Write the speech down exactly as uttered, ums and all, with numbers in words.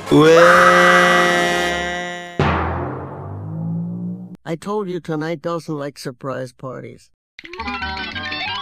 I told you tonight doesn't like surprise parties.